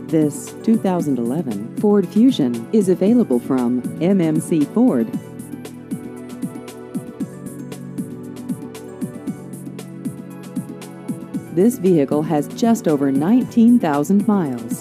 This 2011 Ford Fusion is available from MMC Ford. This vehicle has just over 19,000 miles.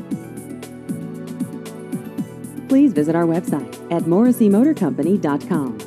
Please visit our website at morrisseymotorcompany.com.